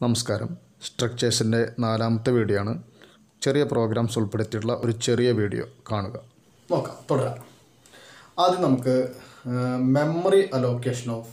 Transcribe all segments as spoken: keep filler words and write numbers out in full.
നമസ്കാരം. സ്ട്രക്ചേഴ്സിൻ്റെ നാലാമത്തെ വീഡിയോ ആണ്. ചെറിയ പ്രോഗ്രാംസ് ഉൾപ്പെടുത്തിയിട്ടുള്ള ഒരു ചെറിയ വീഡിയോ കാണുക. നോക്കാം, തുടരാം. ആദ്യം നമുക്ക് memory allocation of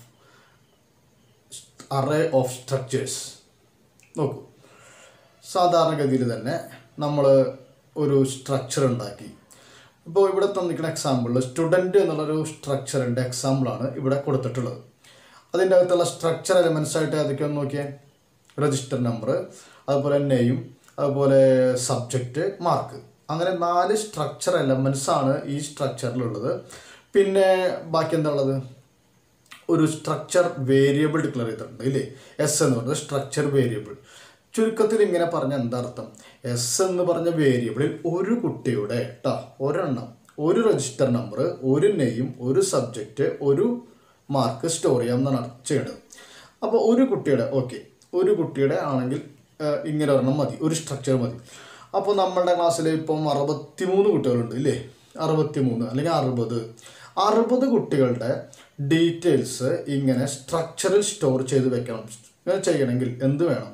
array of structures നോക്കൂ. സാധാരണഗതിയിൽ തന്നെ നമ്മൾ ഒരു സ്ട്രക്ചർ ഉണ്ടാക്കി. ഇപ്പോൾ ഇവിടെ തന്നിരിക്കുന്ന എക്സാമ്പിളിൽ സ്റ്റുഡൻറ്റ് എന്നുള്ളൊരു സ്ട്രക്ചറിൻ്റെ എക്സാമ്പിളാണ് ഇവിടെ കൊടുത്തിട്ടുള്ളത്. അതിൻ്റെ അകത്തുള്ള സ്ട്രക്ചർ എലമെൻറ്റ്സ് ആയിട്ട് അതൊക്കെയൊന്ന് നോക്കിയാൽ രജിസ്റ്റർ നമ്പർ, അതുപോലെ നെയിം, അതുപോലെ സബ്ജക്റ്റ്, മാർക്ക്, അങ്ങനെ നാല് സ്ട്രക്ചർ എലമെൻറ്റ്സ് ആണ് ഈ സ്ട്രക്ചറിലുള്ളത്. പിന്നെ ബാക്കി എന്താ ഉള്ളത്? ഒരു സ്ട്രക്ചർ വേരിയബിൾ ഡിക്ലെയർ ചെയ്തിട്ടുണ്ട് ഇല്ലേ? എസ് എന്ന് പറയുന്നത് സ്ട്രക്ചർ വേരിയബിൾ. ചുരുക്കത്തിൽ ഇങ്ങനെ പറഞ്ഞ എന്താ അർത്ഥം? എസ് എന്ന് പറഞ്ഞ വേരിയബിളിൽ ഒരു കുട്ടിയുടെ കേട്ടോ ഒരെണ്ണം, ഒരു രജിസ്റ്റർ നമ്പർ, ഒരു നെയിം, ഒരു സബ്ജക്റ്റ്, ഒരു മാർക്ക് സ്റ്റോർ ചെയ്യാമെന്നാണ് ചെയ്യേണ്ടത്. അപ്പോൾ ഒരു കുട്ടിയുടെ ഓക്കെ ഒരു കുട്ടിയുടെ ആണെങ്കിൽ ഇങ്ങനെ ഒരെണ്ണം മതി, ഒരു സ്ട്രക്ചർ മതി. അപ്പോൾ നമ്മളുടെ ക്ലാസ്സിൽ ഇപ്പം അറുപത്തി മൂന്ന് കുട്ടികളുണ്ട് ഇല്ലേ? അറുപത്തി മൂന്ന് അല്ലെങ്കിൽ അറുപത് അറുപത് കുട്ടികളുടെ ഡീറ്റെയിൽസ് ഇങ്ങനെ സ്ട്രക്ചറിൽ സ്റ്റോർ ചെയ്ത് വെക്കണം. ഇങ്ങനെ ചെയ്യണമെങ്കിൽ എന്ത് വേണം?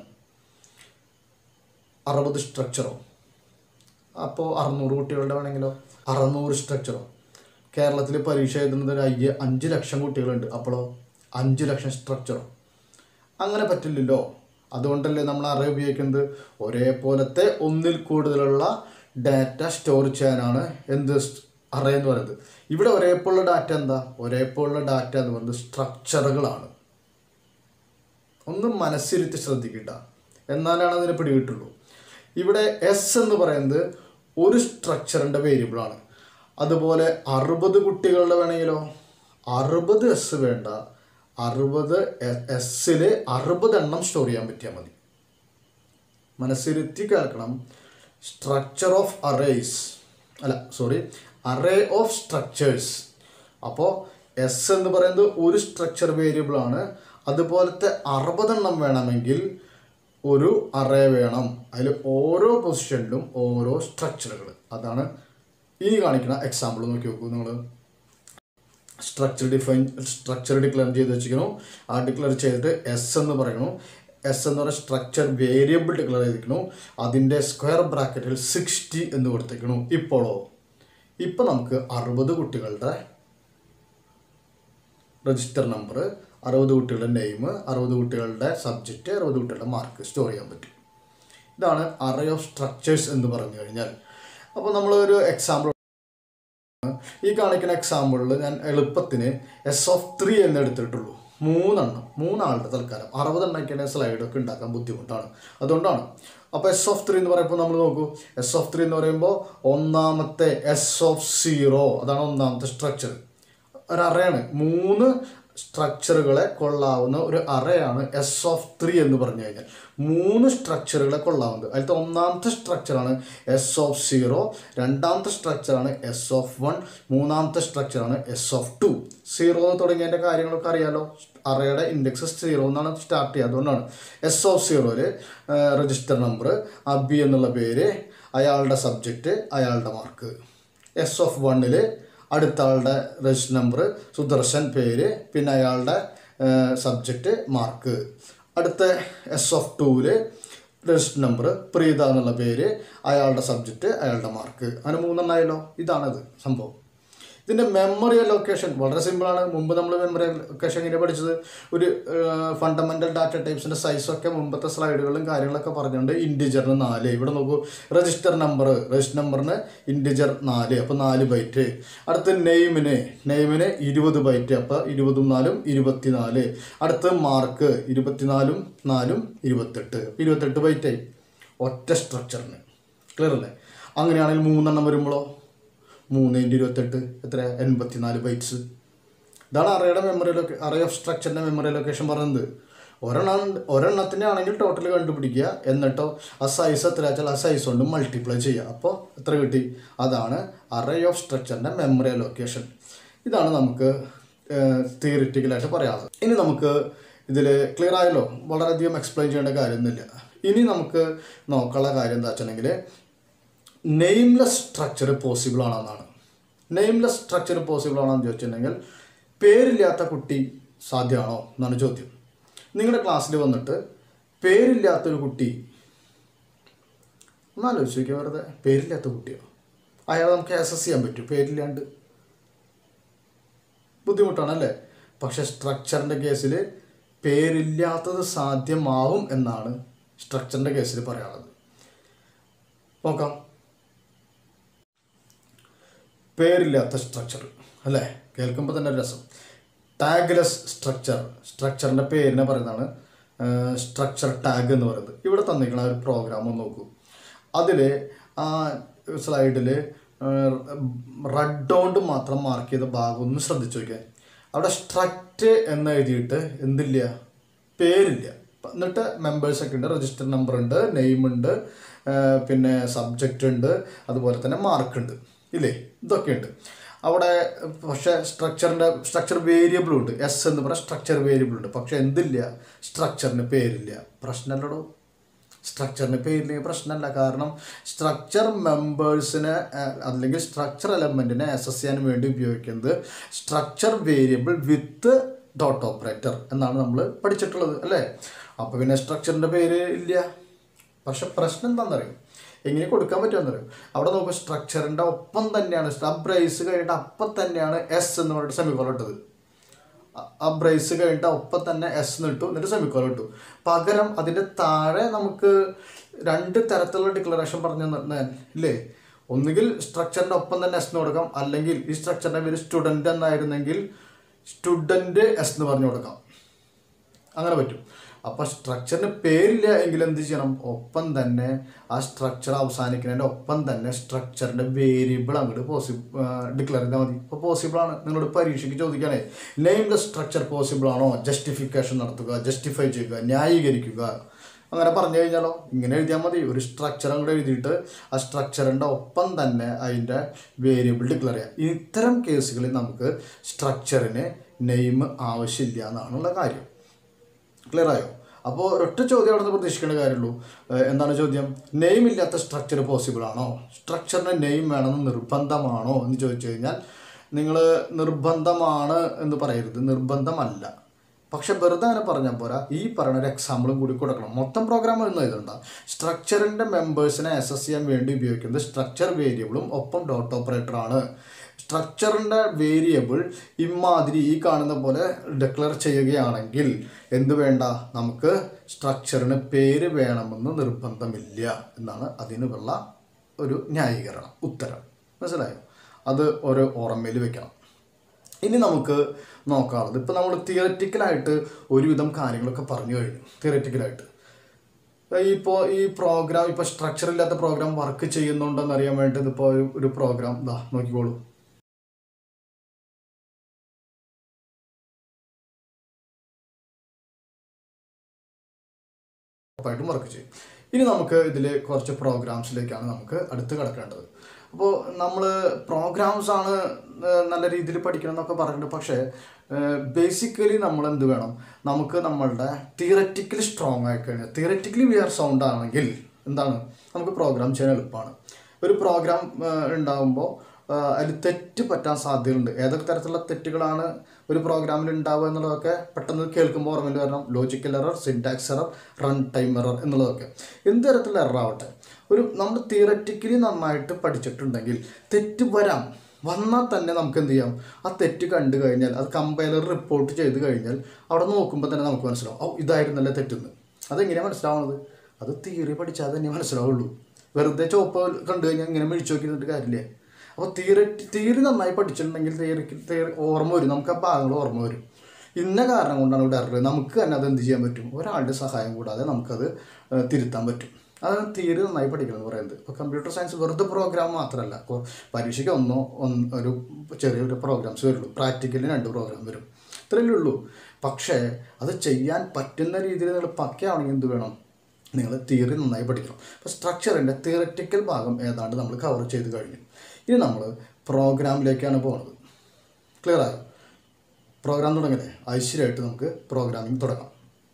അറുപത് സ്ട്രക്ചറോ? അപ്പോൾ അറുന്നൂറ് കുട്ടികളുടെ വേണമെങ്കിലോ അറുന്നൂറ് സ്ട്രക്ചറോ? കേരളത്തിൽ പരീക്ഷ എഴുതുന്നത് ഒരു അയ്യ അഞ്ച് ലക്ഷം കുട്ടികളുണ്ട്. അപ്പോഴോ അഞ്ച് ലക്ഷം സ്ട്രക്ചറോ? അങ്ങനെ പറ്റില്ലല്ലോ. അതുകൊണ്ടല്ലേ നമ്മൾ അറേ ഉപയോഗിക്കുന്നത്. ഒരേപോലത്തെ ഒന്നിൽ കൂടുതലുള്ള ഡാറ്റ സ്റ്റോർ ചെയ്യാനാണ് എന്ത് അറേ എന്ന് പറയുന്നത്. ഇവിടെ ഒരേപോലുള്ള ഡാറ്റ എന്താ? ഒരേപോലുള്ള ഡാറ്റ എന്ന് പറയുന്നത് സ്ട്രക്ചറുകളാണ്. ഒന്ന് മനസ്സിരുത്തി ശ്രദ്ധിക്കട്ട, എന്നാലാണ് അതിനെ പിടികിട്ടുള്ളൂ. ഇവിടെ എസ് എന്ന് പറയുന്നത് ഒരു സ്ട്രക്ചറിൻ്റെ വേരിയബിളാണ്. അതുപോലെ അറുപത് കുട്ടികളുടെ വേണമെങ്കിലോ അറുപത് എസ് വേണ്ട, അറുപത് എസ്സിൽ അറുപത് എണ്ണം സ്റ്റോർ ചെയ്യാൻ പറ്റിയാൽ മതി. മനസ്സിരുത്തി കേൾക്കണം. സ്ട്രക്ചർ ഓഫ് അറേസ് അല്ല സോറി അറേ ഓഫ് സ്ട്രക്ചേഴ്സ്. അപ്പോൾ എസ് എന്ന് പറയുന്നത് ഒരു സ്ട്രക്ചർ വേരിയബിളാണ്. അതുപോലത്തെ അറുപതെണ്ണം വേണമെങ്കിൽ ഒരു അറേ വേണം. അതിൽ ഓരോ പൊസിഷനിലും ഓരോ സ്ട്രക്ചറുകൾ. അതാണ് ഇനി കാണിക്കുന്ന എക്സാമ്പിൾ. നോക്കി നോക്കൂ നിങ്ങൾ. സ്ട്രക്ചർ ഡിഫൈൻ സ്ട്രക്ചർ ഡിക്ലെയർ ചെയ്ത് വെച്ചിരിക്കുന്നു. ആ ഡിക്ലെയർ ചെയ്തിട്ട് എസ് എന്ന് പറയണു. എസ് എന്ന് പറയുന്ന സ്ട്രക്ചർ വേരിയബിൾ ഡിക്ലെയർ ചെയ്തിരിക്കുന്നു. അതിൻ്റെ സ്ക്വയർ ബ്രാക്കറ്റിൽ സിക്സ്റ്റി എന്ന് കൊടുത്തിരിക്കുന്നു. ഇപ്പോഴോ ഇപ്പോൾ നമുക്ക് അറുപത് കുട്ടികളുടെ രജിസ്റ്റർ നമ്പർ, അറുപത് കുട്ടികളുടെ നെയിം, അറുപത് കുട്ടികളുടെ സബ്ജക്റ്റ്, അറുപത് കുട്ടികളുടെ മാർക്ക് സ്റ്റോർ ചെയ്യാൻ പറ്റും. ഇതാണ് അറേ ഓഫ് സ്ട്രക്ചേഴ്സ് എന്ന് പറഞ്ഞു കഴിഞ്ഞാൽ. അപ്പോൾ നമ്മളൊരു എക്സാമ്പിൾ, ഈ കാണിക്കുന്ന എക്സാമ്പിളിൽ ഞാൻ എളുപ്പത്തിന് എസ് ഓഫ് ത്രീ എന്ന് എടുത്തിട്ടുള്ളൂ. മൂന്നെണ്ണം, മൂന്നാളുടെ തൽക്കാലം. അറുപതെണ്ണമൊക്കെയാണെങ്കിൽ സ്ലൈഡൊക്കെ ഉണ്ടാക്കാൻ ബുദ്ധിമുട്ടാണ്, അതുകൊണ്ടാണ്. അപ്പോൾ എസ് ഓഫ് ത്രീ എന്ന് പറയുമ്പോൾ നമ്മൾ നോക്കൂ. എസ് ഓഫ് ത്രീ എന്ന് പറയുമ്പോൾ ഒന്നാമത്തെ എസ് ഓഫ് സീറോ, അതാണ് ഒന്നാമത്തെ സ്ട്രക്ചർ. ഒരു അറയാണ്. മൂന്ന് സ്ട്രക്ചറുകളെ കൊള്ളാവുന്ന ഒരു അറയാണ് എസ് ഓഫ് ത്രീ എന്ന് പറഞ്ഞു കഴിഞ്ഞാൽ. മൂന്ന് സ്ട്രക്ചറുകളെ കൊള്ളാവുന്നത്. അതിലത്തെ ഒന്നാമത്തെ സ്ട്രക്ചറാണ് എസ് ഓഫ് സീറോ, രണ്ടാമത്തെ സ്ട്രക്ചറാണ് എസ് ഓഫ് വൺ, മൂന്നാമത്തെ സ്ട്രക്ചറാണ് എസ് ഓഫ് ടു. സീറോ തുടങ്ങിയതിൻ്റെ കാര്യങ്ങളൊക്കെ അറിയാലോ. അറയുടെ ഇൻഡെക്സ് സീറോ എന്നാണ് സ്റ്റാർട്ട് ചെയ്യുക. അതുകൊണ്ടാണ് എസ് ഓഫ് സീറോയിൽ രജിസ്റ്റർ നമ്പർ, അബി എന്നുള്ള പേര്, അയാളുടെ സബ്ജക്റ്റ്, അയാളുടെ മാർക്ക്. എസ് ഓഫ് വണ്ണിൽ അടുത്ത ആളുടെ രജിസ്റ്റർ നമ്പർ സുദർശൻ പേര്, പിന്നെ അയാളുടെ സബ്ജക്റ്റ്, മാർക്ക്. അടുത്ത എസ് ഓഫ് ടൂവിൽ രജിസ്റ്റർ നമ്പർ പ്രീത എന്നുള്ള പേര്, അയാളുടെ സബ്ജക്റ്റ്, അയാളുടെ മാർക്ക്. അങ്ങനെ മൂന്നെണ്ണമായല്ലോ. ഇതാണത് സംഭവം. ഇതിൻ്റെ മെമ്മറി അലോക്കേഷൻ വളരെ സിമ്പിളാണ്. മുമ്പ് നമ്മൾ മെമ്മറി അലോക്കേഷൻ എങ്ങനെ പഠിച്ചത്? ഒരു ഫണ്ടമെൻ്റൽ ഡാറ്റ ടൈപ്സിൻ്റെ സൈസൊക്കെ മുമ്പത്തെ സ്ലൈഡുകളും കാര്യങ്ങളൊക്കെ പറഞ്ഞുകൊണ്ട് ഇൻറ്റിജറിന് നാല്. ഇവിടെ നോക്കൂ, രജിസ്റ്റർ നമ്പർ, രജിസ്റ്റർ നമ്പറിന് ഇൻറ്റിജർ നാല്, അപ്പോൾ നാല് ബൈറ്റ്. അടുത്ത് നെയിമിന് നെയിമിന് ഇരുപത് ബൈറ്റ്, അപ്പോൾ ഇരുപതും നാലും ഇരുപത്തിനാല്. അടുത്ത് മാർക്ക് ഇരുപത്തിനാലും നാലും ഇരുപത്തെട്ട്, ഇരുപത്തെട്ട് ബൈറ്റായി ഒറ്റ സ്ട്രക്ചറിന്. ക്ലിയർ അല്ലേ? അങ്ങനെയാണെങ്കിൽ മൂന്നെണ്ണം വരുമ്പോഴോ മൂന്ന് ഇൻറ്റു ഇരുപത്തെട്ട് എത്ര? എൺപത്തിനാല് ബൈറ്റ്സ്. ഇതാണ് അറേയുടെ മെമ്മറി ലൊക്കേ അറേ ഓഫ് സ്ട്രക്ചറിൻ്റെ മെമ്മറി ലൊക്കേഷൻ പറയുന്നത്. ഒരെണ്ണം ഒരെണ്ണത്തിൻ്റെ ആണെങ്കിൽ ടോട്ടൽ കണ്ടുപിടിക്കുക, എന്നിട്ടോ ആ സൈസ് എത്ര വെച്ചാൽ ആ സൈസ് കൊണ്ട് മൾട്ടിപ്ലൈ ചെയ്യുക. അപ്പോൾ എത്ര കിട്ടി? അതാണ് അറേ ഓഫ് സ്ട്രക്ചറിൻ്റെ മെമ്മറി ലൊക്കേഷൻ. ഇതാണ് നമുക്ക് തിയറിറ്റിക്കലായിട്ട് പറയാനുള്ളത്. ഇനി നമുക്ക് ഇതിൽ ക്ലിയർ ആയല്ലോ. വളരെയധികം എക്സ്പ്ലെയിൻ ചെയ്യേണ്ട കാര്യമൊന്നുമില്ല. ഇനി നമുക്ക് നോക്കാനുള്ള കാര്യം എന്താ വെച്ചിട്ടുണ്ടെങ്കിൽ നെയിംലെസ് സ്ട്രക്ചർ പോസിബിൾ ആണെന്നാണ്. നെയിംലെസ് സ്ട്രക്ചർ പോസിബിൾ ആണെന്ന് ചോദിച്ചിട്ടുണ്ടെങ്കിൽ പേരില്ലാത്ത കുട്ടി സാധ്യമാണോ എന്നാണ് ചോദ്യം. നിങ്ങളുടെ ക്ലാസ്സിൽ വന്നിട്ട് പേരില്ലാത്തൊരു കുട്ടി, ഒന്നാലോചിച്ച് നോക്കിയാൽ വെറുതെ പേരില്ലാത്ത കുട്ടിയോ, അയാൾ നമുക്ക് ആക്സസ് ചെയ്യാൻ പറ്റും. പേരില്ലാണ്ട് ബുദ്ധിമുട്ടാണല്ലേ. പക്ഷെ സ്ട്രക്ചറിൻ്റെ കേസിൽ പേരില്ലാത്തത് സാധ്യമാവും എന്നാണ് സ്ട്രക്ചറിൻ്റെ കേസിൽ പറയാനുള്ളത്. നോക്കാം. പേരില്ലാത്ത സ്ട്രക്ചർ അല്ലേ, കേൾക്കുമ്പോൾ തന്നെ രസം. ടാഗ്ലെസ് സ്ട്രക്ചർ, സ്ട്രക്ചറിൻ്റെ പേരിനെ പറയുന്നതാണ് സ്ട്രക്ചർ ടാഗ് എന്ന് പറയുന്നത്. ഇവിടെ തന്നിരിക്കുന്ന ഒരു പ്രോഗ്രാം ഒന്ന് നോക്കൂ. അതിൽ ആ സ്ലൈഡിൽ റെഡ് കൊണ്ട് മാത്രം മാർക്ക് ചെയ്ത ഭാഗം ഒന്ന് ശ്രദ്ധിച്ചു നോക്കിയാൽ അവിടെ സ്ട്രക്റ്റ് എന്ന് എഴുതിയിട്ട് എന്തില്ല, പേരില്ല. എന്നിട്ട് മെമ്പേഴ്സൊക്കെ ഉണ്ട്, രജിസ്റ്റർ നമ്പർ ഉണ്ട്, നെയിം ഉണ്ട്, പിന്നെ സബ്ജക്റ്റ് ഉണ്ട്, അതുപോലെ തന്നെ മാർക്ക് ഉണ്ട് ഇല്ലേ, ഇതൊക്കെ ഉണ്ട് അവിടെ. പക്ഷേ സ്ട്രക്ചറിൻ്റെ സ്ട്രക്ചർ വേരിയബിളും ഉണ്ട്, എസ് എന്ന് പറയുന്ന സ്ട്രക്ചർ വേരിയബിൾ ഉണ്ട്. പക്ഷേ എന്തില്ല, സ്ട്രക്ചറിന് പേരില്ല. പ്രശ്നമല്ലടോ, സ്ട്രക്ചറിന് പേരില്ലെങ്കിൽ പ്രശ്നമല്ല. കാരണം സ്ട്രക്ചർ മെമ്പേഴ്സിനെ അല്ലെങ്കിൽ സ്ട്രക്ചർ എലമെൻറ്റിനെ ആക്സസ് ചെയ്യാൻ വേണ്ടി ഉപയോഗിക്കുന്നത് structure variable with dot operator എന്നാണ് നമ്മൾ പഠിച്ചിട്ടുള്ളത് അല്ലേ. അപ്പോൾ പിന്നെ സ്ട്രക്ചറിൻ്റെ പേര് ഇല്ല. പക്ഷെ പ്രശ്നം എന്താണെന്നറിയും, എങ്ങനെ കൊടുക്കാൻ പറ്റുമെന്നറിയും. അവിടെ നോക്കുക, സ്ട്രക്ചറിൻ്റെ ഒപ്പം തന്നെയാണ് ആ ബ്രേസ് കഴിഞ്ഞിട്ട് അപ്പം തന്നെയാണ് എസ് എന്ന് പറഞ്ഞിട്ട് സെമിക്കോളൻ ഇട്ടത്. ആ ബ്രേസ് കഴിഞ്ഞിട്ട് ഒപ്പം തന്നെ എസ് എന്ന് ഇട്ടു, എന്നിട്ട് സെമിക്കോളൻ ഇട്ടു. പകരം അതിൻ്റെ താഴെ നമുക്ക് രണ്ട് തരത്തിലുള്ള ഡിക്ലറേഷൻ പറഞ്ഞു തന്നാൽ ഇല്ലേ, ഒന്നുകിൽ സ്ട്രക്ചറിൻ്റെ ഒപ്പം തന്നെ എസ് എന്ന് കൊടുക്കാം, അല്ലെങ്കിൽ ഈ സ്ട്രക്ചറിൻ്റെ പേര് സ്റ്റുഡൻറ്റ് എന്നായിരുന്നെങ്കിൽ സ്റ്റുഡൻറ്റ് എസ് എന്ന് പറഞ്ഞു കൊടുക്കാം. അങ്ങനെ പറ്റും. അപ്പോൾ സ്ട്രക്ചറിന് പേരില്ല എങ്കിൽ എന്ത് ചെയ്യണം, ഒപ്പം തന്നെ ആ സ്ട്രക്ചർ അവസാനിക്കുന്നതിൻ്റെ ഒപ്പം തന്നെ സ്ട്രക്ചറിൻ്റെ വേരിയബിൾ അങ്ങോട്ട് പോസിബിൾ ഡിക്ലെയർ ചെയ്താൽ മതി. ഇപ്പോൾ പോസിബിളാണ്. നിങ്ങളോട് പരീക്ഷയ്ക്ക് ചോദിക്കുകയാണേ, നെയിം ദ സ്ട്രക്ചർ പോസിബിൾ ആണോ, ജസ്റ്റിഫിക്കേഷൻ നടത്തുക, ജസ്റ്റിഫൈ ചെയ്യുക, ന്യായീകരിക്കുക, അങ്ങനെ പറഞ്ഞു കഴിഞ്ഞാലോ ഇങ്ങനെ എഴുതിയാൽ മതി. ഒരു സ്ട്രക്ചർ അങ്ങോട്ട് എഴുതിയിട്ട് ആ സ്ട്രക്ചറിൻ്റെ ഒപ്പം തന്നെ അതിൻ്റെ വേരിയബിൾ ഡിക്ലെയർ ചെയ്യാം. ഇത്തരം കേസുകളിൽ നമുക്ക് സ്ട്രക്ചറിന് നെയിം ആവശ്യമില്ല എന്നാണുള്ള കാര്യം. ക്ലിയർ ആയോ? അപ്പോൾ ഒരൊറ്റ ചോദ്യം അവിടെ നിന്ന് പ്രതീക്ഷിക്കേണ്ട കാര്യമുള്ളൂ. എന്താണ് ചോദ്യം? നെയിം ഇല്ലാത്ത സ്ട്രക്ചർ പോസിബിൾ ആണോ, സ്ട്രക്ചറിന് നെയിം വേണമെന്ന് നിർബന്ധമാണോ എന്ന് ചോദിച്ചു കഴിഞ്ഞാൽ നിങ്ങൾ നിർബന്ധമാണ് എന്ന് പറയരുത്, നിർബന്ധമല്ല. പക്ഷെ വെറുതെ അങ്ങനെ പറഞ്ഞാൽ പോരാ, ഈ പറയുന്ന ഒരു എക്സാമ്പിളും കൂടി കൊടുക്കണം. മൊത്തം പ്രോഗ്രാം ഒന്നും എഴുതണ്ട. സ്ട്രക്ചറിൻ്റെ മെമ്പേഴ്സിനെ ആക്സസ് ചെയ്യാൻ വേണ്ടി ഉപയോഗിക്കുന്നത് സ്ട്രക്ചർ വേരിയബിളും ഒപ്പം ഡോട്ട് ഓപ്പറേറ്ററാണ്. സ്ട്രക്ചറിൻ്റെ വേരിയബിൾ ഇമാതിരി ഈ കാണുന്ന പോലെ ഡിക്ലെയർ ചെയ്യുകയാണെങ്കിൽ എന്ത് വേണ്ട, നമുക്ക് സ്ട്രക്ചറിന് പേര് വേണമെന്ന് നിർബന്ധമില്ല എന്നാണ് അതിനുള്ള ഒരു ന്യായീകരണം, ഉത്തരം. മനസ്സിലായോ? അത് ഒരു ഓർമ്മയിൽ വെക്കണം. ഇനി നമുക്ക് നോക്കാറുള്ളത്, ഇപ്പോൾ നമ്മൾ തിയററ്റിക്കലായിട്ട് ഒരുവിധം കാര്യങ്ങളൊക്കെ പറഞ്ഞു കഴിഞ്ഞു. തിയററ്റിക്കലായിട്ട് ഇപ്പോൾ ഈ പ്രോഗ്രാം, ഇപ്പോൾ സ്ട്രക്ചർ ഇല്ലാത്ത പ്രോഗ്രാം വർക്ക് ചെയ്യുന്നുണ്ടെന്ന് അറിയാൻ വേണ്ടി ഇപ്പോൾ ഒരു പ്രോഗ്രാം ഇതാ നോക്കിക്കോളൂ. ഉറപ്പായിട്ടും വർക്ക് ചെയ്യും. ഇനി നമുക്ക് ഇതിൽ കുറച്ച് പ്രോഗ്രാംസിലേക്കാണ് നമുക്ക് അടുത്ത് കിടക്കേണ്ടത്. അപ്പോൾ നമ്മൾ പ്രോഗ്രാംസാണ് നല്ല രീതിയിൽ പഠിക്കണം എന്നൊക്കെ പറഞ്ഞിട്ടുണ്ട്. പക്ഷേ ബേസിക്കലി നമ്മൾ എന്ത് വേണം, നമുക്ക് നമ്മളുടെ തിയററ്റിക്കലി സ്ട്രോങ് ആയി കഴിഞ്ഞാൽ, തിയററ്റിക്കലി വി ആർ സൗണ്ട് ആണെങ്കിൽ എന്താണ്, നമുക്ക് പ്രോഗ്രാം ചെയ്യാൻ എളുപ്പമാണ്. ഒരു പ്രോഗ്രാം ഉണ്ടാകുമ്പോൾ അതിൽ തെറ്റ് പറ്റാൻ സാധ്യതയുണ്ട്. ഏതൊക്കെ തരത്തിലുള്ള തെറ്റുകളാണ് ഒരു പ്രോഗ്രാമിൽ ഉണ്ടാവുക എന്നുള്ളതൊക്കെ പെട്ടെന്ന് കേൾക്കുമ്പോൾ ഓർമ്മയിൽ വരണം. Logical error, syntax error, run time error എന്നുള്ളതൊക്കെ എന്ത് തരത്തിലുള്ള എറർ ആവട്ടെ, ഒരു നമ്മൾ തിയററ്റിക്കലി നന്നായിട്ട് പഠിച്ചിട്ടുണ്ടെങ്കിൽ തെറ്റ് വരാം. വന്നാൽ തന്നെ നമുക്ക് എന്ത് ചെയ്യാം, ആ തെറ്റ് കണ്ടു കഴിഞ്ഞാൽ അത് കമ്പൈലർ റിപ്പോർട്ട് ചെയ്ത് കഴിഞ്ഞാൽ അവിടെ നോക്കുമ്പോൾ തന്നെ നമുക്ക് മനസ്സിലാവും, ഓ ഇതായിരുന്നല്ലേ തെറ്റെന്ന്. അതെങ്ങനെയാണ് മനസ്സിലാവുന്നത്? അത് തിയറി പഠിച്ചാൽ തന്നെ മനസ്സിലാവുള്ളൂ. വെറുതെ ചോപ്പ് കണ്ടു കഴിഞ്ഞാൽ ഇങ്ങനെ മിഴിച്ചു നോക്കിയിട്ട് കാര്യമില്ലേ. അപ്പോൾ തിയറി തിയറി നന്നായി പഠിച്ചിട്ടുണ്ടെങ്കിൽ തിയറിക്ക് തിയറി ഓർമ്മ വരും, നമുക്ക് ആ ഭാഗങ്ങൾ ഓർമ്മ വരും. ഇന്ന കാരണം കൊണ്ടാണ് ഇവിടെ എറർ, നമുക്ക് തന്നെ അത് എന്ത് ചെയ്യാൻ പറ്റും, ഒരാളുടെ സഹായം കൂടാതെ നമുക്കത് തിരുത്താൻ പറ്റും. അതാണ് തിയറി നന്നായി പഠിക്കണം എന്ന് പറയുന്നത്. ഇപ്പോൾ കമ്പ്യൂട്ടർ സയൻസ് വെറുതെ പ്രോഗ്രാം മാത്രമല്ല, ഇപ്പോൾ പരീക്ഷയ്ക്ക് ഒന്നോ ഒന്ന് ഒരു ചെറിയൊരു പ്രോഗ്രാംസ് വരുള്ളൂ, പ്രാക്ടിക്കലിന് രണ്ട് പ്രോഗ്രാം വരും, ഇത്രയല്ലേ ഉള്ളൂ. പക്ഷേ അത് ചെയ്യാൻ പറ്റുന്ന രീതിയിൽ നിങ്ങൾ പക്കയാണെങ്കിൽ എന്ത് വേണം, നിങ്ങൾ തിയറി നന്നായി പഠിക്കണം. അപ്പോൾ സ്ട്രക്ചറിൻ്റെ തിയററ്റിക്കൽ ഭാഗം ഏതാണ്ട് നമ്മൾ കവർ ചെയ്ത് കഴിഞ്ഞു. ഇനി നമ്മൾ പ്രോഗ്രാമിലേക്കാണ് പോകുന്നത്. ക്ലിയർ ആയോ? പ്രോഗ്രാം തുടങ്ങല്ലേ, ഐശ്വര്യമായിട്ട് നമുക്ക് പ്രോഗ്രാമിംഗ് തുടങ്ങാം.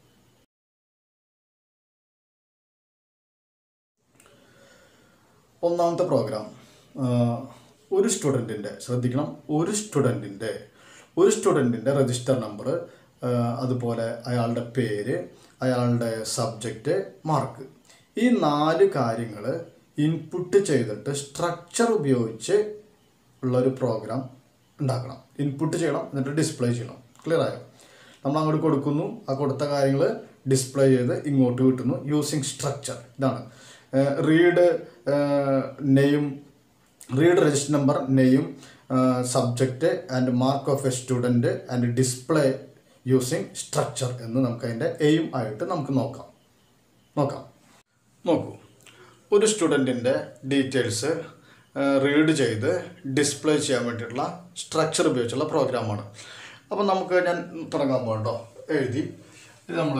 ഒന്നാമത്തെ പ്രോഗ്രാം, ഒരു സ്റ്റുഡൻറ്റിൻ്റെ, ശ്രദ്ധിക്കണം, ഒരു സ്റ്റുഡൻറ്റിൻ്റെ ഒരു സ്റ്റുഡൻറ്റിൻ്റെ രജിസ്റ്റർ നമ്പർ അതുപോലെ അയാളുടെ പേര്, അയാളുടെ സബ്ജക്റ്റ്, മാർക്ക്. ഈ നാല് കാര്യങ്ങൾ ഇൻപുട്ട് ചെയ്തിട്ട് സ്ട്രക്ചർ ഉപയോഗിച്ച് ഉള്ളൊരു പ്രോഗ്രാം ഉണ്ടാക്കണം. ഇൻപുട്ട് ചെയ്യണം, എന്നിട്ട് ഡിസ്പ്ലേ ചെയ്യണം. ക്ലിയർ ആയോ? നമ്മൾ അങ്ങോട്ട് കൊടുക്കുന്നു, ആ കൊടുത്ത കാര്യങ്ങൾ ഡിസ്പ്ലേ ചെയ്ത് ഇങ്ങോട്ട് കിട്ടുന്നു യൂസിങ് സ്ട്രക്ചർ. ഇതാണ് read name, read register number, name, subject and mark of a student and display using structure എന്ന് നമുക്ക് അതിൻ്റെ എയിം ആയിട്ട് നമുക്ക് നോക്കാം നോക്കാം നോക്കൂ. ഒരു സ്റ്റുഡൻറ്റിൻ്റെ ഡീറ്റെയിൽസ് റീഡ് ചെയ്ത് ഡിസ്പ്ലേ ചെയ്യാൻ വേണ്ടിയിട്ടുള്ള സ്ട്രക്ചർ ഉപയോഗിച്ചുള്ള പ്രോഗ്രാമാണ്. അപ്പോൾ നമുക്ക് ഞാൻ തുടങ്ങാൻ പോകണ്ടോ എഴുതി. ഇത് നമ്മൾ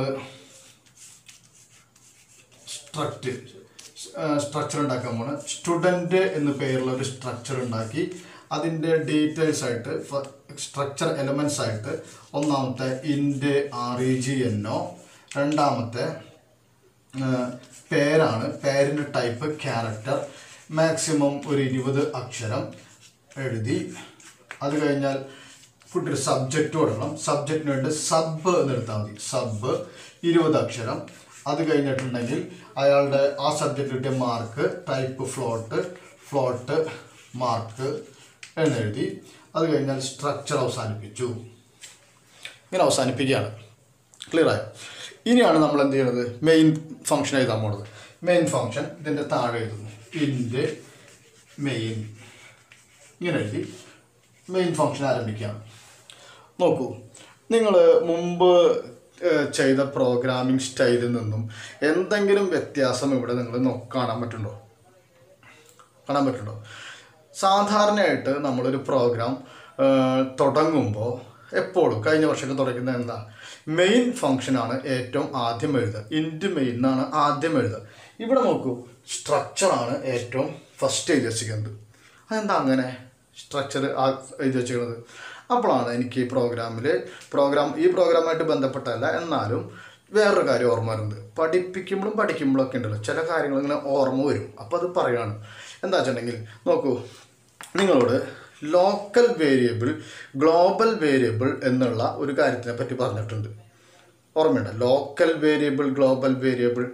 സ്ട്രക്റ്റ് സ്ട്രക്ചർ ഉണ്ടാക്കാൻ പോണ്. സ്റ്റുഡൻറ്റ് എന്ന് പേരുള്ള ഒരു സ്ട്രക്ചർ ഉണ്ടാക്കി അതിൻ്റെ ഡീറ്റെയിൽസ് ആയിട്ട് സ്ട്രക്ചർ എലമെൻറ്റ്സ് ആയിട്ട് ഒന്നാമത്തെ ഇൻറ്റ് ആർ ഇ ജി എന്നോ, രണ്ടാമത്തെ പേരാണ്, പേരിൻ്റെ ടൈപ്പ് ക്യാരക്ടർ, മാക്സിമം ഒരു ഇരുപത് അക്ഷരം എഴുതി. അത് കഴിഞ്ഞാൽ കുട്ടി സബ്ജക്റ്റ് കൊടുക്കണം. സബ്ജക്റ്റിന് വേണ്ടി സബ് എന്നെടുത്താൽ മതി, സബ് ഇരുപത് അക്ഷരം. അത് കഴിഞ്ഞിട്ടുണ്ടെങ്കിൽ അയാളുടെ ആ സബ്ജക്റ്റ് കിട്ടിയ mark type float, float mark എന്നെഴുതി. അത് കഴിഞ്ഞാൽ സ്ട്രക്ചർ അവസാനിപ്പിച്ചു. ഇങ്ങനെ അവസാനിപ്പിക്കുകയാണ്. ക്ലിയർ ആയോ? ഇനിയാണ് നമ്മൾ എന്ത് ചെയ്യുന്നത്? മെയിൻ ഫംഗ്ഷൻ എഴുതാൻ പോകുന്നത്. മെയിൻ ഫംഗ്ഷൻ ഇതിൻ്റെ താഴെ എഴുതുന്നു, ഇൻറ്റ് മെയിൻ. ഇങ്ങനെ എഴുതി മെയിൻ ഫംഗ്ഷൻ ആരംഭിക്കുകയാണ്. നോക്കൂ, നിങ്ങൾ മുമ്പ് ചെയ്ത പ്രോഗ്രാമിംഗ് സ്റ്റൈലിൽ നിന്നും എന്തെങ്കിലും വ്യത്യാസം ഇവിടെ നിങ്ങൾ കാണാൻ പറ്റുന്നുണ്ടോ? കാണാൻ പറ്റുന്നുണ്ടോ? സാധാരണയായിട്ട് നമ്മളൊരു പ്രോഗ്രാം തുടങ്ങുമ്പോൾ എപ്പോഴും കഴിഞ്ഞ വർഷമൊക്കെ തുടങ്ങുന്നത് എന്താ? മെയിൻ ഫംഗ്ഷനാണ് ഏറ്റവും ആദ്യം എഴുതുക. ഇൻറ്റ് മെയിൻ എന്നാണ് ആദ്യം എഴുതുക. ഇവിടെ നോക്കൂ, സ്ട്രക്ചറാണ് ഏറ്റവും ഫസ്റ്റ് എഴുതി വച്ചിരിക്കുന്നത്. അതെന്താ അങ്ങനെ സ്ട്രക്ചർ എഴുതി വച്ചിരിക്കുന്നത്? അപ്പോഴാണ് എനിക്ക് ഈ പ്രോഗ്രാമിൽ പ്രോഗ്രാം ഈ പ്രോഗ്രാമായിട്ട് ബന്ധപ്പെട്ടല്ല, എന്നാലും വേറൊരു കാര്യം ഓർമ്മ വരുന്നത്. പഠിപ്പിക്കുമ്പോഴും പഠിക്കുമ്പോഴൊക്കെ ഉണ്ടല്ലോ ചില കാര്യങ്ങൾ ഇങ്ങനെ ഓർമ്മ വരും. അപ്പോൾ അത് പറയുകയാണ്. എന്താ വെച്ചിട്ടുണ്ടെങ്കിൽ നോക്കൂ, നിങ്ങളോട് ലോക്കൽ വേരിയബിൾ, ഗ്ലോബൽ വേരിയബിൾ എന്നുള്ള ഒരു കാര്യത്തിനെ പറ്റി പറഞ്ഞിട്ടുണ്ട്. ഓർമ്മയുണ്ട്? Local variable, global variable.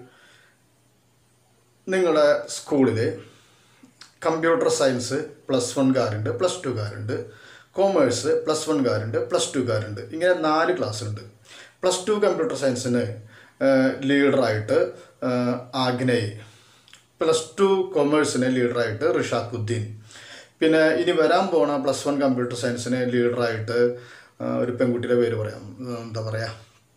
നിങ്ങളുടെ സ്കൂളിൽ കമ്പ്യൂട്ടർ സയൻസ് പ്ലസ് വൺകാരുണ്ട്, പ്ലസ് ടുകാരുണ്ട്. കോമേഴ്സ് പ്ലസ് വൺകാരുണ്ട്, പ്ലസ് ടുകാരുണ്ട്. ഇങ്ങനെ നാല് ക്ലാസ് ഉണ്ട്. പ്ലസ് ടു കമ്പ്യൂട്ടർ സയൻസിന് ലീഡറായിട്ട് ആഗ്നേയ്, പ്ലസ് ടു കൊമേഴ്സിന് ലീഡറായിട്ട് റിഷാഖുദ്ദീൻ, പിന്നെ ഇനി വരാൻ പോണ പ്ലസ് വൺ കമ്പ്യൂട്ടർ സയൻസിന് ലീഡറായിട്ട് ഒരു പെൺകുട്ടിയുടെ പേര് പറയാം, എന്താ പറയുക,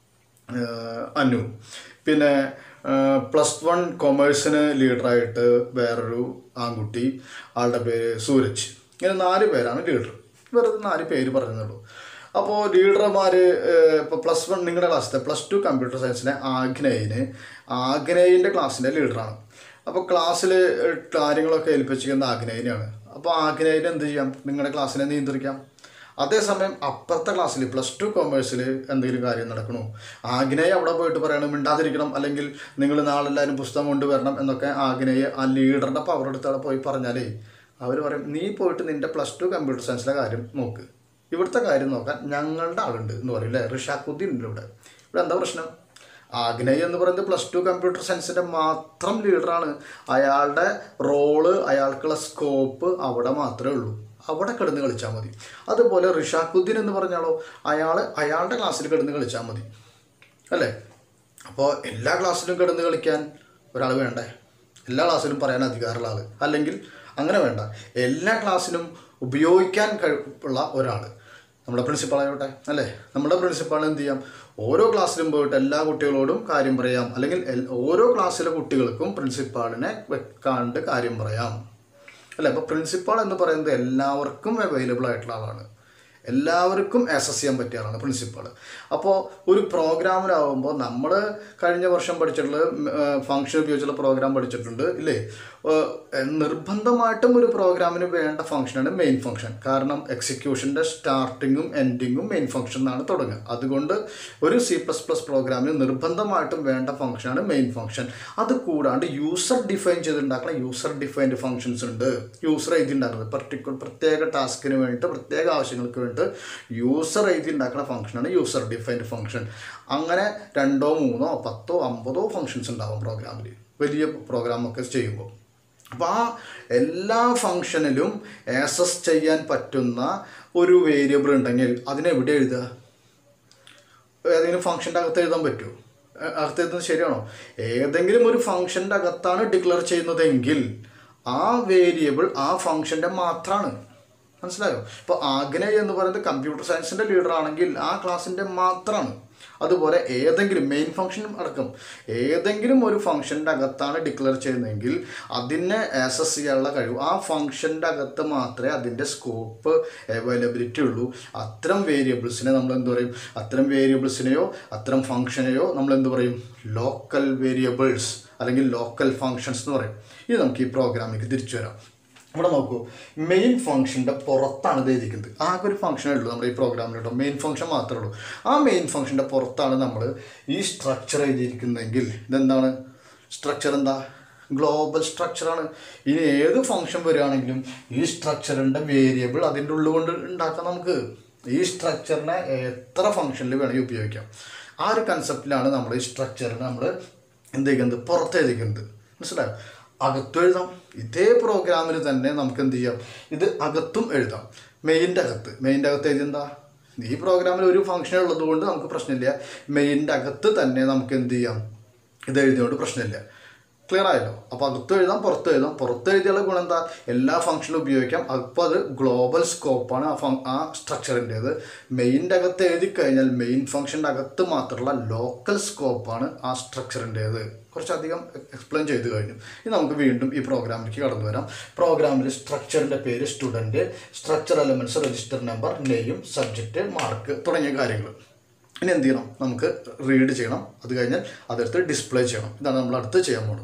അനു. പിന്നെ പ്ലസ് വൺ കൊമേഴ്സിന് ലീഡറായിട്ട് വേറൊരു ആൺകുട്ടി, ആളുടെ പേര് സൂരജ്. ഇങ്ങനെ നാല് പേരാണ് ലീഡർ. വെറുതെ നാല് പേര് പറയുന്നുള്ളൂ. അപ്പോൾ ലീഡർമാർ ഇപ്പോൾ പ്ലസ് വൺ നിങ്ങളുടെ ക്ലാസ്സിലെ പ്ലസ് ടു കമ്പ്യൂട്ടർ സയൻസിലെ ആഗ്നേയിന് ആഗ്നേയിൻ്റെ ക്ലാസ്സിൻ്റെ ലീഡറാണ്. അപ്പോൾ ക്ലാസ്സിൽ കാര്യങ്ങളൊക്കെ ഏൽപ്പിച്ചിരിക്കുന്ന ആഗ്നേയിനെയാണ്. അപ്പോൾ ആഗ്നേയിന് എന്ത് ചെയ്യാം? നിങ്ങളുടെ ക്ലാസ്സിനെ നിയന്ത്രിക്കാം. അതേസമയം അപ്പുറത്തെ ക്ലാസ്സിൽ പ്ലസ് ടു കൊമേഴ്സിൽ എന്തെങ്കിലും കാര്യം നടക്കണോ, ആഗ്നേയ അവിടെ പോയിട്ട് പറയണം മിണ്ടാതിരിക്കണം, അല്ലെങ്കിൽ നിങ്ങൾ നാളെ എല്ലാവരും പുസ്തകം കൊണ്ടുവരണം എന്നൊക്കെ ആഗ്നേയ ആ ലീഡറുടെ പവർ എടുത്ത് അവിടെ പോയി പറഞ്ഞാലേ അവർ പറയും നീ പോയിട്ട് നിൻ്റെ പ്ലസ് ടു കമ്പ്യൂട്ടർ സയൻസിലെ കാര്യം നോക്ക്, ഇവിടുത്തെ കാര്യം നോക്കാൻ ഞങ്ങളുടെ ആളുണ്ട് എന്ന് പറയും അല്ലേ. റിഷാഖുദ്ദീൻ ഉണ്ട് ഇവിടെ. ഇവിടെ എന്താ പ്രശ്നം? ആഗ്നേയ എന്ന് പറയുന്നത് പ്ലസ് ടു കമ്പ്യൂട്ടർ സയൻസിൻ്റെ മാത്രം ലീഡറാണ്. അയാളുടെ റോള്, അയാൾക്കുള്ള സ്കോപ്പ് അവിടെ മാത്രമേ ഉള്ളൂ. അവിടെ കിടന്ന് കളിച്ചാൽ മതി. അതുപോലെ റിഷാഖുദ്ദീൻ എന്ന് പറഞ്ഞാലോ അയാൾ അയാളുടെ ക്ലാസ്സിൽ കിടന്ന് കളിച്ചാൽ മതി അല്ലേ. അപ്പോൾ എല്ലാ ക്ലാസ്സിലും കിടന്ന് കളിക്കാൻ ഒരാൾ വേണ്ടേ? എല്ലാ ക്ലാസ്സിലും പറയാൻ അധികാരമുള്ള ആൾ, അല്ലെങ്കിൽ അങ്ങനെ വേണ്ട, എല്ലാ ക്ലാസ്സിലും ഉപയോഗിക്കാൻ കഴിവുള്ള ഒരാൾ. നമ്മുടെ പ്രിൻസിപ്പാളായോട്ടെ അല്ലേ. നമ്മുടെ പ്രിൻസിപ്പാൾ എന്ത് ചെയ്യാം? ഓരോ ക്ലാസ്സിലും പോയിട്ട് എല്ലാ കുട്ടികളോടും കാര്യം പറയാം, അല്ലെങ്കിൽ ഓരോ ക്ലാസ്സിലെ കുട്ടികൾക്കും പ്രിൻസിപ്പാളിനെ വെക്കാണ്ട് കാര്യം പറയാം അല്ലേ. അപ്പോൾ പ്രിൻസിപ്പാൾ എന്ന് പറയുന്നത് എല്ലാവർക്കും അവൈലബിൾ ആയിട്ടുള്ള ആളാണ്, എല്ലാവർക്കും ആക്സസ് ചെയ്യാൻ പറ്റിയ ആളാണ് പ്രിൻസിപ്പാൾ. അപ്പോൾ ഒരു പ്രോഗ്രാമിലാവുമ്പോൾ നമ്മൾ കഴിഞ്ഞ വർഷം പഠിച്ചിട്ടുള്ള ഫംഗ്ഷൻ ഉപയോഗിച്ചുള്ള പ്രോഗ്രാം പഠിച്ചിട്ടുണ്ട് ഇല്ലേ. നിർബന്ധമായിട്ടും ഒരു പ്രോഗ്രാമിന് വേണ്ട ഫംഗ്ഷനാണ് മെയിൻ ഫംഗ്ഷൻ. കാരണം എക്സിക്യൂഷൻ്റെ സ്റ്റാർട്ടിങ്ങും എൻഡിങ്ങും മെയിൻ ഫംഗ്ഷൻ എന്നാണ് തുടങ്ങുക. അതുകൊണ്ട് ഒരു സി പ്ലസ് പ്ലസ് പ്രോഗ്രാമിന് നിർബന്ധമായിട്ടും വേണ്ട ഫംഗ്ഷനാണ് മെയിൻ ഫംഗ്ഷൻ. അത് കൂടാണ്ട് യൂസർ ഡിഫൈൻ ചെയ്തുണ്ടാക്കുന്ന യൂസർ ഡിഫൈൻഡ് ഫംഗ്ഷൻസ് ഉണ്ട്. യൂസർ എഴുതി ഉണ്ടാക്കുന്നത് പർട്ടിക്കുലർ പ്രത്യേക ടാസ്കിന് വേണ്ടിയിട്ട്, പ്രത്യേക ആവശ്യങ്ങൾക്ക് വേണ്ടി പറഞ്ഞിട്ട് യൂസർ എഴുതി ഉണ്ടാക്കുന്ന ഫംഗ്ഷനാണ് യൂസർ ഡിഫൈൻഡ് ഫംഗ്ഷൻ. അങ്ങനെ രണ്ടോ മൂന്നോ പത്തോ അമ്പതോ ഫംഗ്ഷൻസ് ഉണ്ടാവും പ്രോഗ്രാമിൽ, വലിയ പ്രോഗ്രാമൊക്കെ ചെയ്യുമ്പോൾ. അപ്പോൾ ആ എല്ലാ ഫംഗ്ഷനിലും ആക്സസ് ചെയ്യാൻ പറ്റുന്ന ഒരു വേരിയബിൾ ഉണ്ടെങ്കിൽ അതിനെവിടെ എഴുതുക? ഏതെങ്കിലും ഫംഗ്ഷൻ്റെ അകത്ത് എഴുതാൻ പറ്റുമോ? അകത്ത് എഴുതുന്നത് ശരിയാണോ? ഏതെങ്കിലും ഒരു ഫംഗ്ഷൻ്റെ അകത്താണ് ഡിക്ലെയർ ചെയ്യുന്നതെങ്കിൽ ആ വേരിയബിൾ ആ ഫംഗ്ഷൻ്റെ മാത്രമാണ്. മനസ്സിലായോ? ഇപ്പോൾ ആഗ്നേയ് എന്ന് പറയുന്നത് കമ്പ്യൂട്ടർ സയൻസിൻ്റെ ലീഡർ ആണെങ്കിൽ ആ ക്ലാസ്സിൻ്റെ മാത്രമാണ്. അതുപോലെ ഏതെങ്കിലും മെയിൻ ഫംഗ്ഷനും അടക്കം ഏതെങ്കിലും ഒരു ഫംഗ്ഷൻ്റെ അകത്താണ് ഡിക്ലെയർ ചെയ്യുന്നതെങ്കിൽ അതിനെ ആക്സസ് ചെയ്യാനുള്ള കഴിവ് ആ ഫംഗ്ഷൻ്റെ അകത്ത് മാത്രമേ അതിൻ്റെ സ്കോപ്പ് അവൈലബിലിറ്റി ഉള്ളൂ. അത്തരം വേരിയബിൾസിനെ നമ്മൾ എന്ത് പറയും? അത്തരം വേരിയബിൾസിനെയോ അത്തരം ഫംഗ്ഷനെയോ നമ്മൾ എന്ത് പറയും? ലോക്കൽ വേരിയബിൾസ് അല്ലെങ്കിൽ ലോക്കൽ ഫങ്ഷൻസ് എന്ന് പറയും. ഇനി നമുക്ക് ഈ പ്രോഗ്രാമിലേക്ക് തിരിച്ചു വരാം. ഇവിടെ നോക്കൂ, മെയിൻ ഫംഗ്ഷൻ്റെ പുറത്താണ് ഇത് എഴുതിക്കുന്നത്. ആകെ ഒരു ഫംഗ്ഷനേ ഉള്ളൂ നമ്മുടെ ഈ പ്രോഗ്രാമിലുണ്ടോ, മെയിൻ ഫംഗ്ഷൻ മാത്രമേ ഉള്ളൂ. ആ മെയിൻ ഫംഗ്ഷൻ്റെ പുറത്താണ് നമ്മൾ ഈ സ്ട്രക്ചർ എഴുതിയിരിക്കുന്നതെങ്കിൽ ഇതെന്താണ്? സ്ട്രക്ചർ എന്താ? ഗ്ലോബൽ സ്ട്രക്ചറാണ്. ഇനി ഏത് ഫംഗ്ഷൻ വരികയാണെങ്കിലും ഈ സ്ട്രക്ചറിൻ്റെ വേരിയബിൾ അതിൻ്റെ ഉള്ളിൽ കൊണ്ട് ഉണ്ടാക്കാം. നമുക്ക് ഈ സ്ട്രക്ചറിനെ എത്ര ഫംഗ്ഷനിൽ വേണമെങ്കിൽ ഉപയോഗിക്കാം. ആ ഒരു കൺസെപ്റ്റിലാണ് നമ്മൾ ഈ സ്ട്രക്ചറിനെ നമ്മൾ എന്ത് ചെയ്യുന്നത്? പുറത്ത് എഴുതിക്കുന്നത്. മനസ്സിലായോ? അകത്തും എഴുതാം. ഇതേ പ്രോഗ്രാമിൽ തന്നെ നമുക്ക് എന്ത് ചെയ്യാം? ഇത് അകത്തും എഴുതാം. മെയിൻ്റെ അകത്ത് മെയിൻ്റെ അകത്ത് എഴുതിയെന്താ? ഈ പ്രോഗ്രാമിൽ ഒരു ഫംഗ്ഷൻ ഉള്ളത് കൊണ്ട് നമുക്ക് പ്രശ്നമില്ല. മെയിൻ്റെ അകത്ത് തന്നെ നമുക്ക് എന്ത് ചെയ്യാം? ഇത് എഴുതിയോണ്ട് പ്രശ്നമില്ല. ക്ലിയർ ആയല്ലോ? അപ്പോൾ അകത്തും എഴുതാം, പുറത്ത് എഴുതാം. പുറത്ത് എഴുതിയുള്ള ഗുണം എന്താ? എല്ലാ ഫംഗ്ഷനും ഉപയോഗിക്കാം. അപ്പോൾ അത് ഗ്ലോബൽ സ്കോപ്പാണ് ആ ഫങ് ആ സ്ട്രക്ചറിൻ്റേത്. മെയിൻ്റെ അകത്ത് എഴുതി കഴിഞ്ഞാൽ മെയിൻ ഫംഗ്ഷൻ്റെ അകത്ത് മാത്രമുള്ള ലോക്കൽ സ്കോപ്പാണ് ആ സ്ട്രക്ചറിൻ്റേത്. കുറച്ചധികം എക്സ്പ്ലെയിൻ ചെയ്ത് കഴിഞ്ഞു. ഇനി നമുക്ക് വീണ്ടും ഈ പ്രോഗ്രാമിലേക്ക് കടന്നു വരാം. പ്രോഗ്രാമിൽ സ്ട്രക്ചറിൻ്റെ പേര് student, structure elements register number, name, subject, mark തുടങ്ങിയ കാര്യങ്ങൾ. ഇനി എന്ത് ചെയ്യണം? നമുക്ക് റീഡ് ചെയ്യണം. അത് കഴിഞ്ഞാൽ അതെടുത്ത് ഡിസ്പ്ലേ ചെയ്യണം. ഇതാണ് നമ്മൾ അടുത്ത് ചെയ്യാൻ പോകുന്നത്.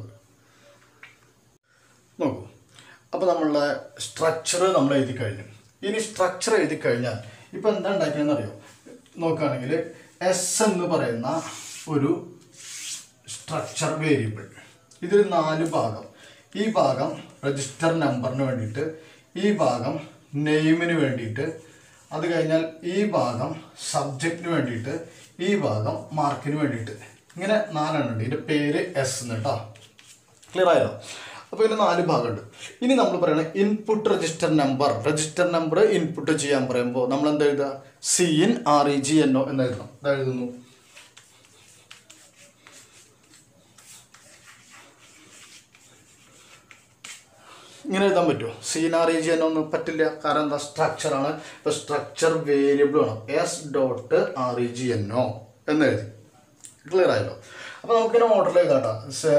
നോക്കൂ, അപ്പോൾ നമ്മളുടെ സ്ട്രക്ചർ നമ്മൾ എഴുതി കഴിഞ്ഞു. ഇനി സ്ട്രക്ചർ എഴുതി കഴിഞ്ഞാൽ ഇപ്പോൾ എന്താ ഉണ്ടാക്കിയെന്ന് അറിയോ? നോക്കുകയാണെങ്കിൽ എസ് എന്ന് പറയുന്ന ഒരു സ്ട്രക്ചർ വേരിയബിൾ, ഇതിൽ നാല് ഭാഗം. ഈ ഭാഗം രജിസ്റ്റർ നമ്പറിന് വേണ്ടിയിട്ട്, ഈ ഭാഗം നെയിമിന് വേണ്ടിയിട്ട്, അത് കഴിഞ്ഞാൽ ഈ ഭാഗം സബ്ജക്റ്റിന് വേണ്ടിയിട്ട്, ഈ ഭാഗം മാർക്കിന് വേണ്ടിയിട്ട്. ഇങ്ങനെ നാലെണ്ണം ഉണ്ട്. ഇതിൻ്റെ പേര് എസ് എന്ന് കേട്ടോ. ക്ലിയർ ആയല്ലോ? അപ്പോൾ ഇതിന് നാല് ഭാഗമുണ്ട്. ഇനി നമ്മൾ പറയുന്നത് input register number. Register number input ചെയ്യാൻ പറയുമ്പോൾ നമ്മൾ എന്താ എഴുതുക? C in R E G N O എന്ന് എഴുതണം. അതെഴുതുന്നു. ഇങ്ങനെ എഴുതാൻ പറ്റുമോ? C in R E G N ഒന്നും പറ്റില്ല. കാരണം എന്താ? സ്ട്രക്ചറാണ്. ഇപ്പോൾ സ്ട്രക്ചർ വേരിയബിൾ വേണം. S dot R E G N O എന്ന് എഴുതി. ക്ലിയർ ആയല്ലോ? അപ്പോൾ നമുക്കിങ്ങനെ ഓർഡറിൽ എഴുതാട്ടോ.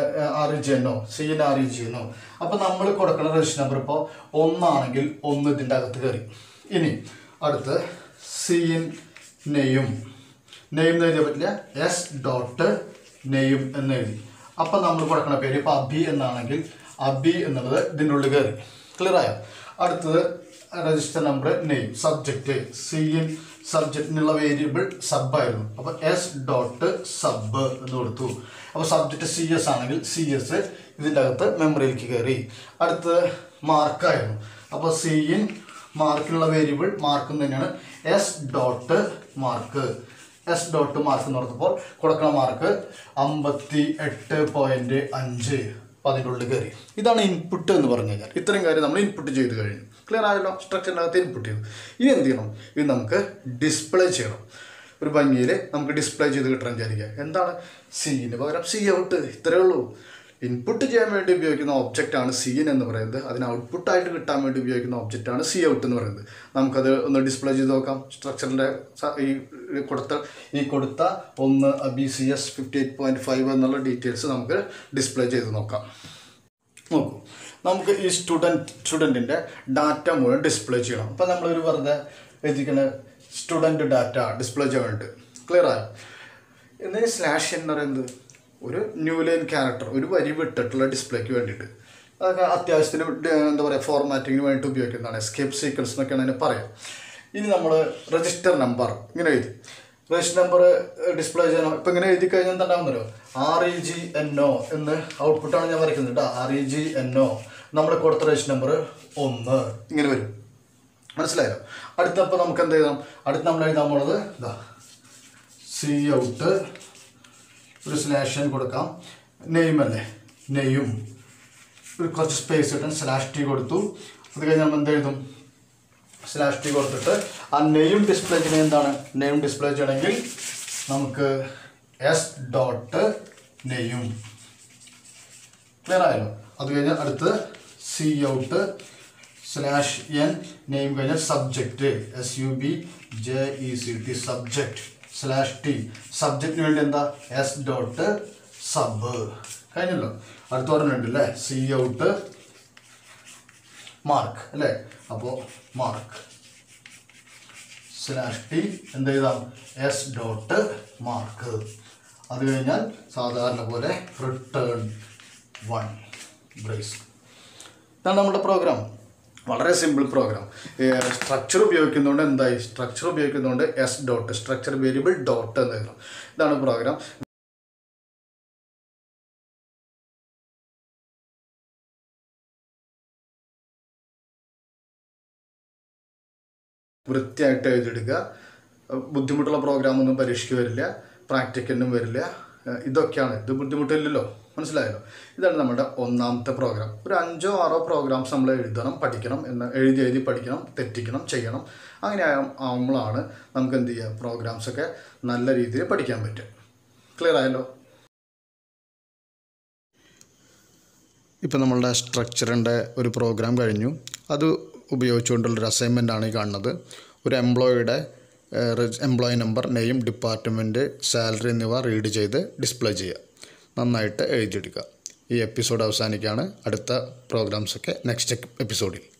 R E G N O, C in R E G N O. അപ്പോൾ നമ്മൾ കൊടുക്കുന്ന രജിസ്റ്റർ നമ്പർ ഇപ്പോൾ ഒന്നാണെങ്കിൽ ഒന്ന് ഇതിൻ്റെ അകത്ത് കയറി. ഇനി അടുത്ത് സി ഇൻ നെയും, നെയിം എന്ന് എഴുതിയാൽ പറ്റില്ല. എസ് ഡോട്ട് നെയും എന്ന് എഴുതി. അപ്പം നമ്മൾ കൊടുക്കുന്ന പേര് ഇപ്പോൾ അബി എന്നാണെങ്കിൽ അബി എന്നുള്ളത് ഇതിൻ്റെ ഉള്ളിൽ കയറി. ക്ലിയർ ആയോ? അടുത്തത് register number, name, subject, C in സബ്ജക്റ്റിനുള്ള വേരിയബിൾ സബായിരുന്നു. അപ്പോൾ എസ് ഡോട്ട് സബ് എന്ന് കൊടുത്തു. അപ്പോൾ സബ്ജക്റ്റ് സി എസ് ആണെങ്കിൽ സി എസ് ഇതിൻ്റെ അകത്ത് മെമ്മറിയിലേക്ക് കയറി. അടുത്ത് മാർക്കായിരുന്നു. അപ്പോൾ സി ഇൻ മാർക്കിനുള്ള വേരിയബിൾ മാർക്ക് തന്നെയാണ്. S dot mark, S dot mark എന്ന് പറഞ്ഞപ്പോൾ കൊടുക്കുന്ന മാർക്ക് അമ്പത്തി എട്ട് പോയിൻറ്റ് അഞ്ച്. അപ്പോൾ അതിൻ്റെ ഉള്ളിൽ കയറി. ഇതാണ് ഇൻപുട്ട് എന്ന് പറഞ്ഞു കഴിഞ്ഞാൽ. ഇത്രയും കാര്യം നമ്മൾ ഇൻപുട്ട് ചെയ്ത് കഴിഞ്ഞു. ക്ലിയർ ആയല്ലോ? സ്ട്രക്ചറിൻ്റെ അകത്ത് ഇൻപുട്ട് ചെയ്തു. ഇനി എന്ത് ചെയ്യണം? ഇത് നമുക്ക് ഡിസ്പ്ലേ ചെയ്യണം. ഒരു ഭംഗിയിൽ നമുക്ക് ഡിസ്പ്ലേ ചെയ്ത് കിട്ടണം വിചാരിക്കുക. എന്താണ്? സീന് പകരം സി ഔട്ട്. ഇത്രയേ ഉള്ളൂ. ഇൻപുട്ട് ചെയ്യാൻ വേണ്ടി ഉപയോഗിക്കുന്ന ഒബ്ജക്റ്റാണ് സീൻ എന്ന് പറയുന്നത്. അതിന് ഔട്ട്പുട്ടായിട്ട് കിട്ടാൻ വേണ്ടി ഉപയോഗിക്കുന്ന ഒബ്ജക്റ്റാണ് സി ഔട്ട് എന്ന് പറയുന്നത്. നമുക്കത് ഒന്ന് ഡിസ്പ്ലേ ചെയ്ത് നോക്കാം. സ്ട്രക്ചറിൻ്റെ ഈ കൊടുത്ത ഈ കൊടുത്ത ഒന്ന് B C S fifty eight point five എന്നുള്ള ഡീറ്റെയിൽസ് നമുക്ക് ഡിസ്പ്ലേ ചെയ്ത് നോക്കാം. നോക്കൂ, നമുക്ക് ഈ സ്റ്റുഡൻറ്റ് സ്റ്റുഡൻറ്റിൻ്റെ ഡാറ്റ മുഴുവൻ ഡിസ്പ്ലേ ചെയ്യണം. അപ്പോൾ നമ്മളൊരു വെറുതെ എഴുതിക്കുന്ന സ്റ്റുഡൻറ്റ് ഡാറ്റ ഡിസ്പ്ലേ ചെയ്യാൻ വേണ്ടിയിട്ട്. ക്ലിയർ ആയോ? എന്നതിന് സ്ലാഷ് എന്ന് പറയുന്നത് ഒരു ന്യൂ ലൈൻ ക്യാരക്ടർ, ഒരു വരി വിട്ടിട്ടുള്ള ഡിസ്പ്ലേക്ക് വേണ്ടിയിട്ട്. അതൊക്കെ അത്യാവശ്യത്തിന് എന്താ പറയുക ഫോർമാറ്റിങ്ങിന് വേണ്ടിയിട്ട് ഉപയോഗിക്കുന്നതാണ്. എസ്കേപ്പ് സീക്വൻസ് എന്നൊക്കെയാണ് അതിനെ പറയാം. ഇനി നമ്മൾ രജിസ്റ്റർ നമ്പർ ഇങ്ങനെ എഴുതി. രജിസ്റ്റർ നമ്പർ ഡിസ്പ്ലേ ചെയ്യണം. ഇപ്പം ഇങ്ങനെ എഴുതി കഴിഞ്ഞാൽ എന്താ ഉണ്ടാകുന്നല്ലോ? R E G N O എന്ന് ഔട്ട്പുട്ടാണ് ഞാൻ വരയ്ക്കുന്നത് കേട്ടോ. R E G N O നമ്മൾ കൊടുത്ത രജിസ്റ്റർ നമ്പർ ഒന്ന് ഇങ്ങനെ വരും. മനസ്സിലായല്ലോ. അടുത്തപ്പോൾ നമുക്ക് എന്ത് എഴുതാം? അടുത്ത് നമ്മൾ എഴുതാൻ പോണത് ഇതാ സി ഔട്ട് ഒരു സ്ലാഷ് കൊടുക്കാം. നെയിം അല്ലേ, നെയ്യും ഒരു കുറച്ച് സ്പേസ് കിട്ടാൻ സ്ലാഷ് ടി കൊടുത്തു. അത് കഴിഞ്ഞ് നമ്മൾ എന്ത് എഴുതും? സ്ലാഷ് ടി കൊടുത്തിട്ട് ആ നെയിം ഡിസ്പ്ലേ ചെയ്യണ എന്താണ്? നെയിം ഡിസ്പ്ലേ ചെയ്യണമെങ്കിൽ നമുക്ക് എസ് ഡോട്ട് നെയ്യും. ക്ലിയർ ആയല്ലോ. അത് കഴിഞ്ഞ് അടുത്ത് C out slash N name കഴിഞ്ഞാൽ subject S U B J E C T subject slash T സബ്ജക്റ്റിന് വേണ്ടി എന്താ? S dot sub. കഴിഞ്ഞല്ലോ. അടുത്ത പറഞ്ഞിട്ടുണ്ട് അല്ലേ, സി ഔട്ട് മാർക്ക് അല്ലേ. അപ്പോൾ മാർക്ക് സ്ലാഷ് ടി എന്ത് ചെയ്താൽ എസ് ഡോട്ട് മാർക്ക്. അത് കഴിഞ്ഞാൽ സാധാരണ പോലെ റിട്ടേൺ വൺ ബ്രേസ്. ഇതാണ് നമ്മുടെ പ്രോഗ്രാം. വളരെ സിമ്പിൾ പ്രോഗ്രാം. സ്ട്രക്ചർ ഉപയോഗിക്കുന്നതുകൊണ്ട് എന്തായി? സ്ട്രക്ചർ ഉപയോഗിക്കുന്നതുകൊണ്ട് S dot structure variable dot എന്ന് എഴുതാം. ഇതാണ് പ്രോഗ്രാം. വൃത്തിയായിട്ട് എഴുതിയെടുക്കുക. ബുദ്ധിമുട്ടുള്ള പ്രോഗ്രാമൊന്നും പരീക്ഷയ്ക്ക് വരില്ല, പ്രാക്ടിക്കലിനും വരില്ല. ഇതൊക്കെയാണ്. ഇത് ബുദ്ധിമുട്ടില്ലല്ലോ, മനസ്സിലായല്ലോ. ഇതാണ് നമ്മുടെ ഒന്നാമത്തെ പ്രോഗ്രാം. ഒരു അഞ്ചോ ആറോ പ്രോഗ്രാംസ് നമ്മൾ എഴുതണം, പഠിക്കണം, എന്ന് എഴുതി എഴുതി പഠിക്കണം, തെറ്റിക്കണം, ചെയ്യണം. അങ്ങനെ ആകുമ്പോഴാണ് നമുക്ക് എന്ത് ചെയ്യുക, പ്രോഗ്രാംസൊക്കെ നല്ല രീതിയിൽ പഠിക്കാൻ പറ്റും. ക്ലിയർ ആയല്ലോ. ഇപ്പം നമ്മളുടെ സ്ട്രക്ചറിൻ്റെ ഒരു പ്രോഗ്രാം കഴിഞ്ഞു. അത് ഉപയോഗിച്ചുകൊണ്ടുള്ളൊരു അസൈൻമെൻ്റ് ആണ് ഈ കാണുന്നത്. ഒരു എംപ്ലോയിയുടെ employee number, name, department, salary എന്നിവ റീഡ് ചെയ്ത് ഡിസ്പ്ലേ ചെയ്യുക. നന്നായിട്ട് എഴുതിയെടുക്കുക. ഈ എപ്പിസോഡ് അവസാനിക്കുകയാണ്. അടുത്ത പ്രോഗ്രാംസൊക്കെ നെക്സ്റ്റ് എപ്പിസോഡിൽ.